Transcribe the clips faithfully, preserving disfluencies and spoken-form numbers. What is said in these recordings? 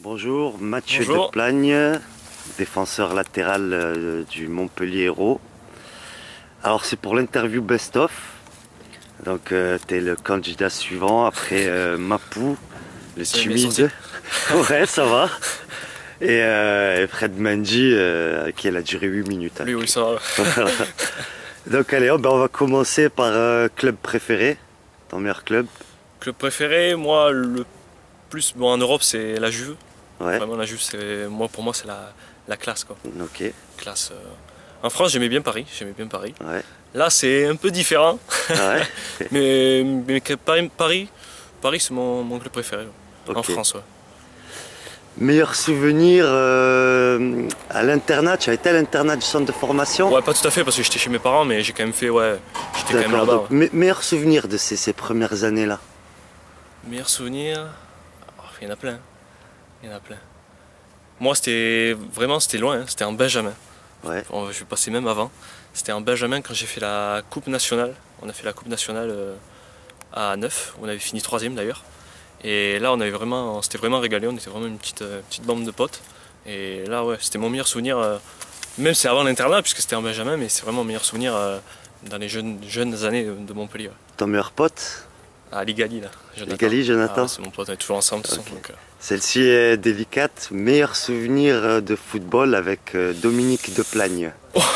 Bonjour, Mathieu Bonjour. de Plagne, défenseur latéral euh, du Montpellier Hérault. Alors c'est pour l'interview best-of. Donc euh, tu es le candidat suivant après euh, Mapou, le timide. Ouais, ça va. Et, euh, et Fred Mendy euh, qui a duré huit minutes. Oui, oui, ça va. Donc allez, hop, ben, on va commencer par euh, club préféré, ton meilleur club. Club préféré, moi le plus bon en Europe c'est la Juve. Ouais. Vraiment la Juve, c'est moi pour moi c'est la, la classe quoi. Ok. Classe. euh. En France j'aimais bien Paris, j'aimais bien Paris. Ouais. Là c'est un peu différent. Ouais. mais, mais que Paris, Paris, Paris c'est mon, mon club préféré Ok. en France. Ouais. Meilleur souvenir euh, à l'internat, tu as été à l'internat du centre de formation? Ouais, pas tout à fait parce que j'étais chez mes parents, mais j'ai quand même fait, ouais, j'étais quand même D'accord, là-bas. donc Ouais. me- meilleur souvenir de ces, ces premières années-là? Meilleur souvenir, oh, il y en a plein, il y en a plein. Moi c'était vraiment c'était loin, hein. C'était en Benjamin. Ouais. Bon, je vais passer même avant. C'était en Benjamin quand j'ai fait la Coupe nationale. On a fait la Coupe nationale euh, à neuf, on avait fini troisième d'ailleurs. Et là on avait vraiment, on s'était vraiment régalé, on était vraiment une petite, euh, petite bande de potes. Et là ouais, c'était mon meilleur souvenir, euh, même c'est avant l'internat puisque c'était en Benjamin, mais c'est vraiment mon meilleur souvenir euh, dans les jeunes, jeunes années de Montpellier. Ouais. Ton meilleur pote? À Ligali là, Jonathan. Ligali, Jonathan. Ah, ouais, c'est mon pote, on est toujours ensemble de toute Ok. façon, donc, euh, Celle-ci est délicate. Meilleur souvenir euh, de football avec euh, Dominique de Plagne.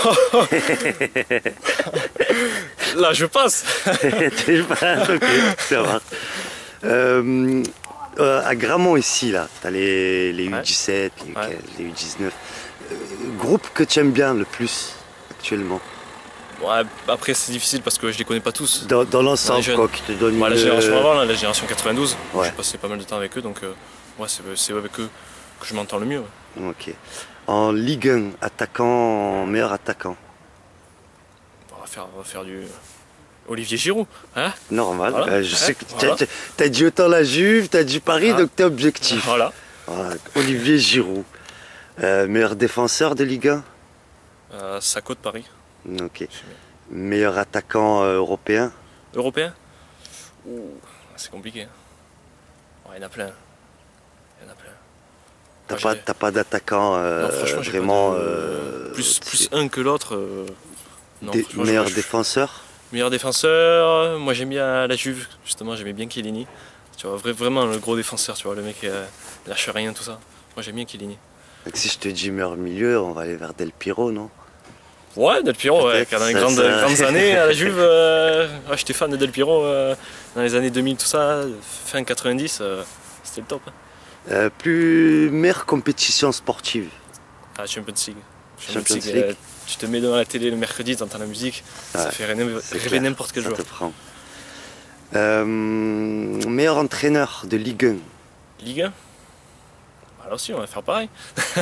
Là je passe. Tu vois, ok, ça va. Euh, euh, à Gramont ici, là, tu as les, les Ouais. U dix-sept, les, Ouais. les U dix-neuf. Euh, groupe que tu aimes bien le plus actuellement? Ouais, après c'est difficile parce que je les connais pas tous. Dans, dans l'ensemble, les jeunes. quoi, qui te donne Ouais, la une- génération avant, là, la génération quatre-vingt-douze, Ouais. j'ai passé pas mal de temps avec eux, donc euh, ouais, c'est c'est avec eux que je m'entends le mieux. Ouais. Ok. En Ligue un, attaquant, meilleur attaquant? On va faire, on va faire du Olivier Giroud, hein. Normal. Voilà. Euh, je sais Ouais, que voilà. t'as t'as dit autant la Juve, t'as dit Paris, Ah. donc t'es objectif. Voilà. Voilà. Olivier Giroud. Euh, meilleur défenseur de Ligue un? Euh, Sako de Paris. Ok. Meilleur attaquant euh, européen? Européen. Ouh, c'est compliqué. Hein. Ouais, il y en a plein. Il y en a plein. T'as Moi, pas, j'ai- t'as pas d'attaquant euh, non, franchement, j'ai vraiment pas de- euh, plus, tu- plus un que l'autre. euh, Non, des- franchement, meilleur je- je- défenseur? Meilleur défenseur, moi j'aime bien la Juve, justement j'aimais bien Chiellini. Tu vois, vra- vraiment le gros défenseur, tu vois, le mec euh, lâche rien, tout ça. Moi j'aime bien Chiellini. Donc si je te dis meilleur milieu, on va aller vers Del Piero, non? Ouais, Del Piero, ouais, Peut-être, dans les ça- grandes, ça- grandes années à la Juve, euh, ouais, j'étais fan de Del Piero euh, dans les années deux mille, tout ça, fin quatre-vingt-dix, euh, c'était le top. Hein. Euh, plus meilleure compétition sportive? Ah, Champions League. Champions League, League. euh, tu te mets devant la télé le mercredi, t'entends la musique, ça Ouais, fait rêver, c'est rêver clair, n'importe quel ça joueur. te prend. Euh, meilleur entraîneur de Ligue un? Ligue un. Alors aussi, on va faire pareil.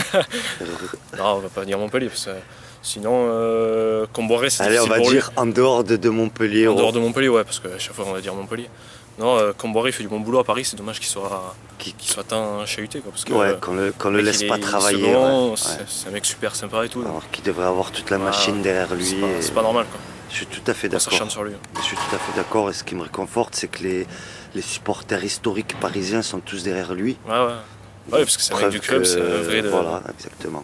Non, on va pas dire Montpellier, parce que sinon, euh, Comboiré, c'est Allez, on difficile va pour lui. dire en dehors de, de Montpellier. En dehors de Montpellier, ouais, parce qu'à chaque fois, on va dire Montpellier. Non, euh, Comboiré, il fait du bon boulot à Paris, c'est dommage qu'il soit, Qui- qu'il soit tant chahuté, quoi, parce que Ouais, euh, qu'on le, qu'on le mec, laisse il pas est travailler. second, ouais, c'est ouais. c'est un mec super sympa et tout. donc, Alors qu'il devrait avoir toute la Ouais, machine derrière lui. c'est pas, et- c'est pas normal, quoi. Je suis tout à fait Ça d'accord. chante sur lui. Je suis tout à fait d'accord. Et ce qui me réconforte, c'est que les, les supporters historiques parisiens sont tous derrière lui. Ouais, ouais. Ouais, parce que c'est un mec Preuve du club, que- c'est un vrai de. Voilà, exactement.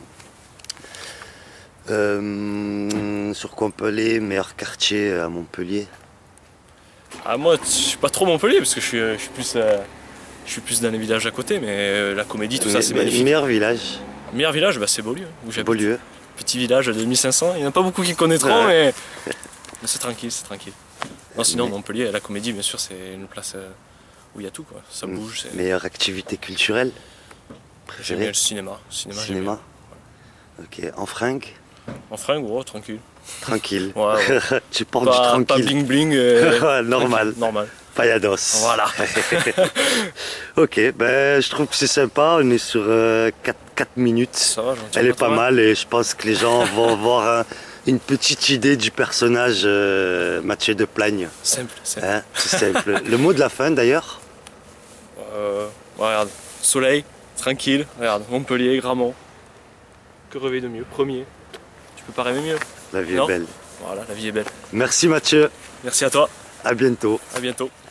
Euh, sur quoi on peut aller? Meilleur quartier à Montpellier? Ah, moi, je suis pas trop Montpellier, parce que je suis, je suis plus. euh, Je suis plus dans les villages à côté, mais euh, la comédie, tout ça, c'est Me- magnifique. Meilleur village? Meilleur village, bah, c'est Beaulieu, où j'habite. Beaulieu. Petit village de mille cinq cents, il n'y en a pas beaucoup qui connaîtront, mais, mais c'est tranquille, c'est tranquille. Non, sinon, Mais- Montpellier, la comédie, bien sûr, c'est une place euh, où il y a tout, quoi. Ça Mm. bouge, c'est... Meilleure activité culturelle? J'aime bien Préférée? le cinéma. Cinéma, j'aime Cinéma? Ok. En fringue? bien. En fringue, ouais, tranquille. Tranquille. Ouais, ouais. Tu portes du Pas, pas tranquille. bling bling. euh, Ouais, normal. tranquille, Normal. Payados. Voilà. Ok, ben, je trouve que c'est sympa. On est sur euh, quatre minutes. Ça va, j'en tiens Elle est pas toi mal et je pense que les gens vont avoir un- une petite idée du personnage euh, Mathieu de Plagne. Simple, simple. Hein, c'est simple. Le mot de la fin d'ailleurs? Euh, ouais, regarde, soleil, tranquille, regarde, Montpellier, Gramont. Que rêver de mieux? Premier. Tu peux pas rêver mieux. La vie Non. est belle. Voilà, la vie est belle. Merci Mathieu. Merci à toi, À bientôt. à bientôt.